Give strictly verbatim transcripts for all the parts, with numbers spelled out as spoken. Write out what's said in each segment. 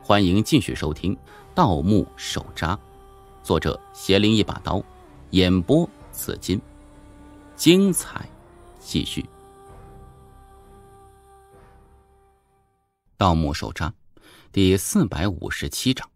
欢迎继续收听《盗墓手札》，作者邪灵一把刀，演播紫金，精彩继续。《盗墓手札》第四百五十七章。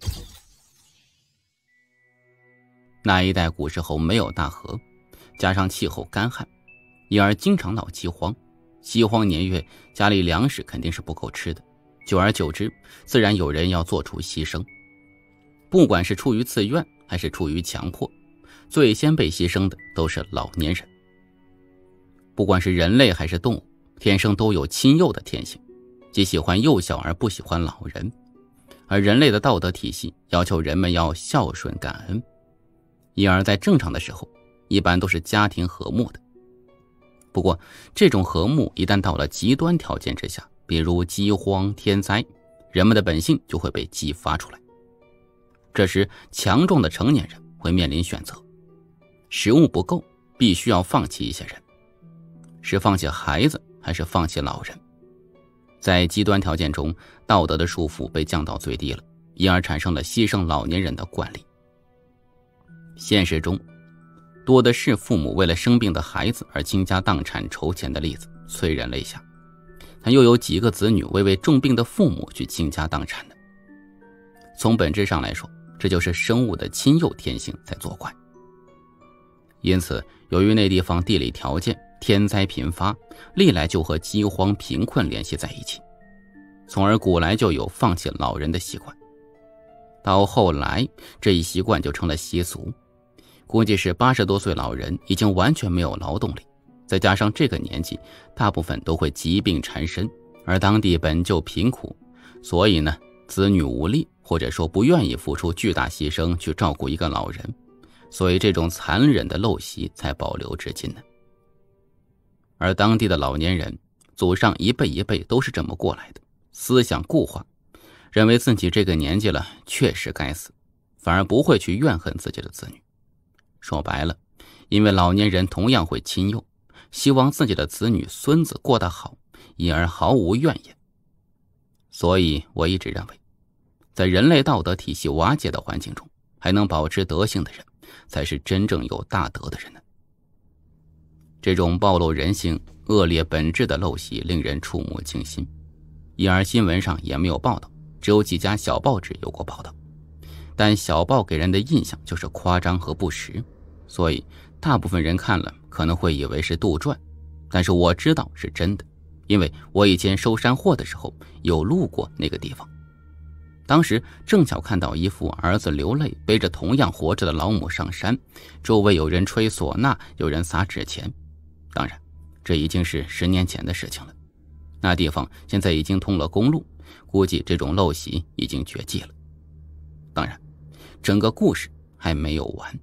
那一带古时候没有大河，加上气候干旱，因而经常闹饥荒。饥荒年月，家里粮食肯定是不够吃的，久而久之，自然有人要做出牺牲。不管是出于自愿还是出于强迫，最先被牺牲的都是老年人。不管是人类还是动物，天生都有亲幼的天性，既喜欢幼小而不喜欢老人。而人类的道德体系要求人们要孝顺感恩，因而在正常的时候，一般都是家庭和睦的。不过这种和睦一旦到了极端条件之下，比如饥荒、天灾，人们的本性就会被激发出来。这时强壮的成年人会面临选择，食物不够，必须要放弃一些人，是放弃孩子还是放弃老人。在极端条件中，道德的束缚被降到最低了，因而产生了牺牲老年人的惯例。现实中多的是父母为了生病的孩子而倾家荡产筹钱的例子，催人泪下。但又有几个子女为为重病的父母去倾家荡产的？从本质上来说，这就是生物的亲幼天性在作怪。因此，由于那地方地理条件天灾频发，历来就和饥荒贫困联系在一起，从而古来就有放弃老人的习惯。到后来，这一习惯就成了习俗。估计是八十多岁老人已经完全没有劳动力，再加上这个年纪大部分都会疾病缠身，而当地本就贫苦，所以呢，子女无力，或者说不愿意付出巨大牺牲去照顾一个老人，所以这种残忍的陋习才保留至今呢。而当地的老年人祖上一辈一辈都是这么过来的，思想固化，认为自己这个年纪了确实该死，反而不会去怨恨自己的子女。说白了，因为老年人同样会亲幼，希望自己的子女孙子过得好，因而毫无怨言。所以我一直认为，在人类道德体系瓦解的环境中，还能保持德性的人，才是真正有大德的人呢。这种暴露人性恶劣本质的陋习令人触目惊心，因而新闻上也没有报道，只有几家小报纸有过报道。但小报给人的印象就是夸张和不实，所以大部分人看了可能会以为是杜撰，但是我知道是真的，因为我以前收山货的时候有路过那个地方。当时正巧看到一副儿子流泪背着同样活着的老母上山，周围有人吹唢呐，有人撒纸钱。当然这已经是十年前的事情了，那地方现在已经通了公路，估计这种陋习已经绝迹了。当然整个故事还没有完。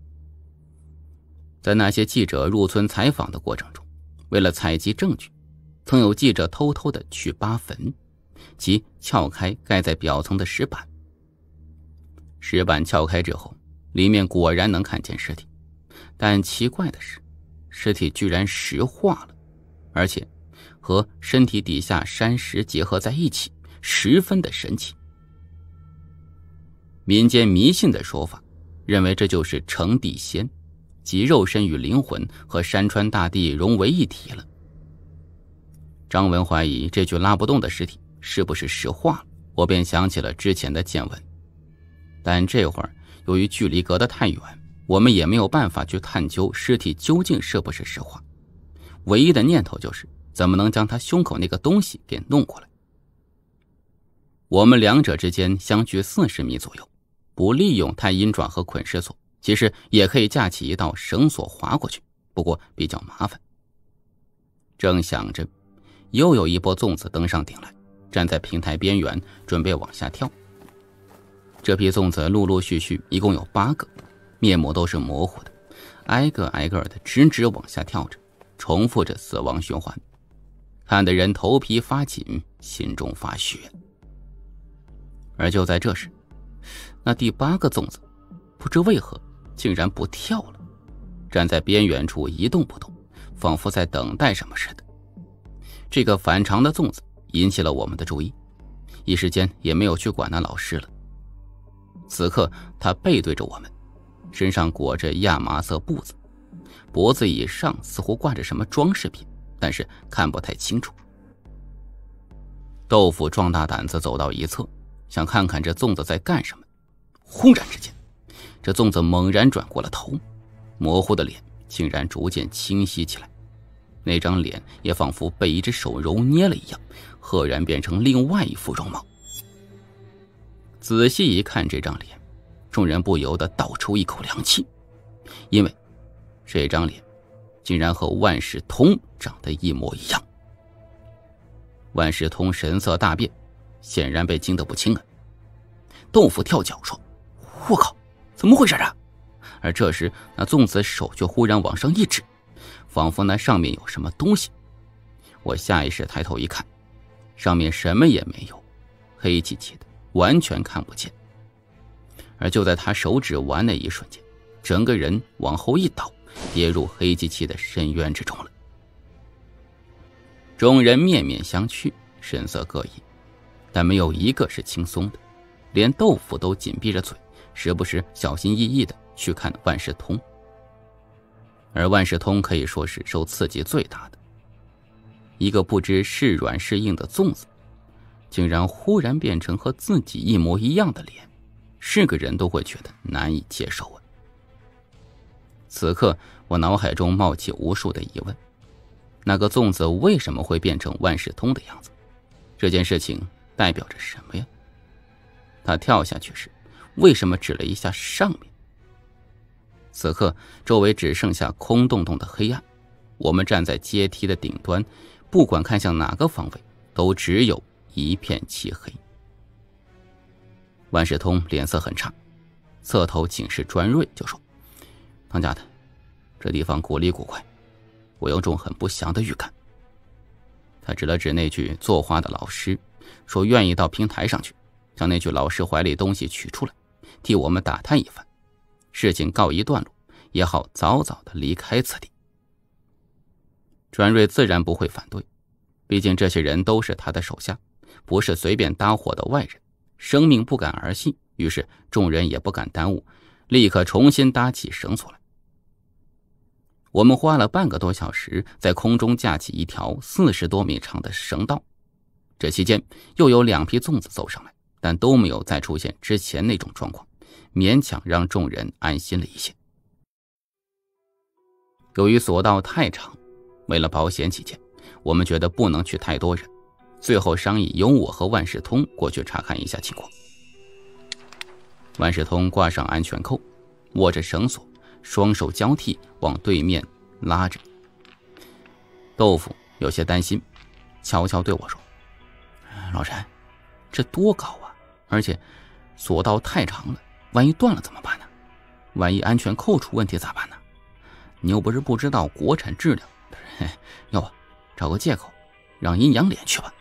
在那些记者入村采访的过程中，为了采集证据，曾有记者偷偷的去扒坟，即撬开盖在表层的石板。石板撬开之后，里面果然能看见尸体，但奇怪的是，尸体居然石化了，而且和身体底下山石结合在一起，十分的神奇。民间迷信的说法认为这就是成地仙，即肉身与灵魂和山川大地融为一体了。张文怀疑这具拉不动的尸体是不是石化了，我便想起了之前的见闻。但这会儿由于距离隔得太远，我们也没有办法去探究尸体究竟是不是石化，唯一的念头就是怎么能将他胸口那个东西给弄过来。我们两者之间相距四十米左右，不利用太阴爪和捆尸索，其实也可以架起一道绳索滑过去，不过比较麻烦。正想着，又有一波粽子登上顶来，站在平台边缘准备往下跳。这批粽子陆陆续续一共有八个，面目都是模糊的，挨个挨个的直直往下跳着，重复着死亡循环，看得人头皮发紧，心中发血。而就在这时，那第八个粽子不知为何竟然不跳了，站在边缘处一动不动，仿佛在等待什么似的。这个反常的粽子引起了我们的注意， 一时间也没有去管那老师了。此刻他背对着我们，身上裹着亚麻色布子，脖子以上似乎挂着什么装饰品，但是看不太清楚。豆腐壮大胆子走到一侧，想看看这粽子在干什么。忽然之间，这粽子猛然转过了头，模糊的脸竟然逐渐清晰起来，那张脸也仿佛被一只手揉捏了一样，赫然变成另外一副容貌。仔细一看这张脸，众人不由得倒抽一口凉气，因为这张脸竟然和万事通长得一模一样。万事通神色大变，显然被惊得不轻啊。豆腐跳脚说：“我靠，怎么回事啊？”而这时那粽子手却忽然往上一指，仿佛那上面有什么东西。我下意识抬头一看，上面什么也没有，黑漆漆的，完全看不见。而就在他手指完那一瞬间，整个人往后一倒，跌入黑漆漆的深渊之中了。众人面面相觑，神色各异，但没有一个是轻松的，连豆腐都紧闭着嘴，时不时小心翼翼地去看万事通。而万事通可以说是受刺激最大的，一个不知是软是硬的粽子，竟然忽然变成和自己一模一样的脸，是个人都会觉得难以接受啊。此刻我脑海中冒起无数的疑问，那个粽子为什么会变成万事通的样子？这件事情代表着什么呀？他跳下去时为什么指了一下上面？此刻周围只剩下空洞洞的黑暗，我们站在阶梯的顶端，不管看向哪个方位，都只有一片漆黑。万事通脸色很差，侧头请示专瑞就说：“当家的，这地方古里古怪，我有种很不祥的预感。”他指了指那具作画的老师，说愿意到平台上去，将那具老师怀里东西取出来，替我们打探一番，事情告一段落，也好早早的离开此地。专瑞自然不会反对，毕竟这些人都是他的手下，不是随便搭伙的外人，生命不敢儿戏，于是众人也不敢耽误，立刻重新搭起绳索来。我们花了半个多小时在空中架起一条四十多米长的绳道，这期间又有两批粽子走上来，但都没有再出现之前那种状况，勉强让众人安心了一些。由于索道太长，为了保险起见，我们觉得不能去太多人，最后商议由我和万事通过去查看一下情况。万事通挂上安全扣，握着绳索，双手交替往对面拉着。豆腐有些担心，悄悄对我说：“老陈，这多高啊，而且索道太长了，万一断了怎么办呢？万一安全扣出问题咋办呢？你又不是不知道国产质量，要不找个借口让阴阳脸去吧。”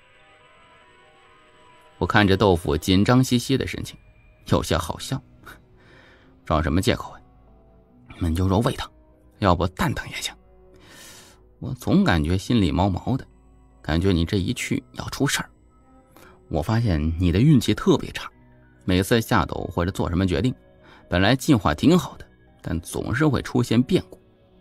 我看着豆腐紧张兮兮的神情，有些好笑。找什么借口啊？焖牛肉胃疼，要不蛋疼也行。我总感觉心里毛毛的，感觉你这一去要出事儿。我发现你的运气特别差，每次下斗或者做什么决定，本来计划挺好的，但总是会出现变故。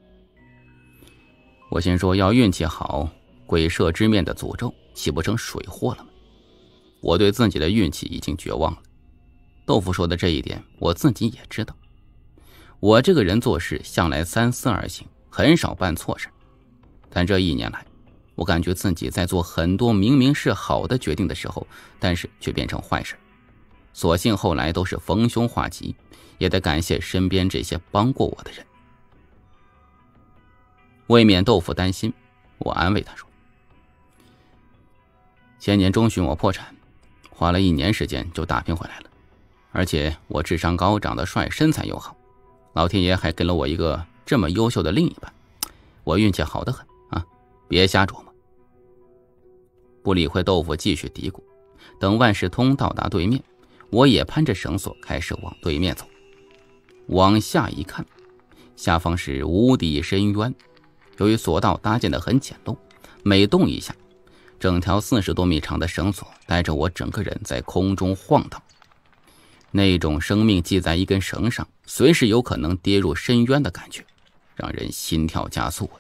我心说，要运气好，鬼射之面的诅咒岂不成水货了吗？我对自己的运气已经绝望了。豆腐说的这一点我自己也知道，我这个人做事向来三思而行，很少办错事，但这一年来，我感觉自己在做很多明明是好的决定的时候，但是却变成坏事。所幸后来都是逢凶化吉，也得感谢身边这些帮过我的人。为免豆腐担心，我安慰他说：“前年中旬我破产，花了一年时间就打拼回来了，而且我智商高，长得帅，身材又好，老天爷还给了我一个这么优秀的另一半，我运气好得很啊，别瞎琢磨。”不理会豆腐继续嘀咕，等万事通到达对面，我也攀着绳索开始往对面走。往下一看，下方是无底深渊，由于索道搭建得很简陋，每动一下， 整条四十多米长的绳索带着我整个人在空中晃荡，那种生命系在一根绳上，随时有可能跌入深渊的感觉，让人心跳加速。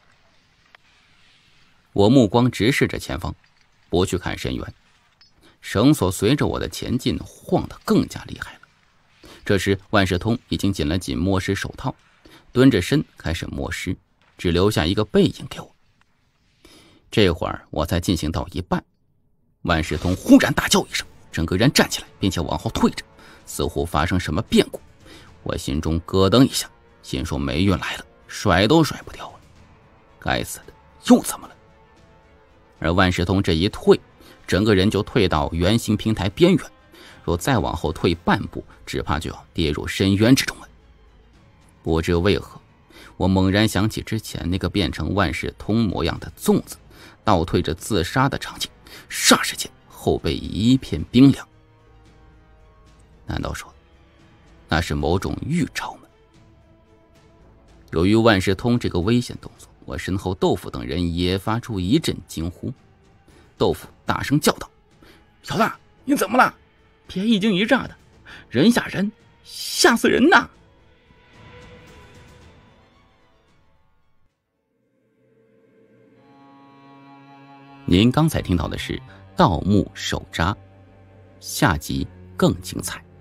我目光直视着前方，不去看深渊。绳索随着我的前进晃得更加厉害了。这时万事通已经紧了紧摸尸手套，蹲着身开始摸尸，只留下一个背影给我。这会儿我才进行到一半，万事通忽然大叫一声，整个人站起来，并且往后退着，似乎发生什么变故。我心中咯噔一下，心说霉运来了，甩都甩不掉了。该死的，又怎么了？而万事通这一退，整个人就退到圆形平台边缘，若再往后退半步，只怕就要跌入深渊之中了。不知为何，我猛然想起之前那个变成万事通模样的粽子倒退着自杀的场景，霎时间后背一片冰凉。难道说那是某种预兆吗？由于万事通这个危险动作，我身后豆腐等人也发出一阵惊呼。豆腐大声叫道：小子，你怎么了？别一惊一乍的，人吓人，吓死人呐！您刚才听到的是《盗墓手札》，下集更精彩。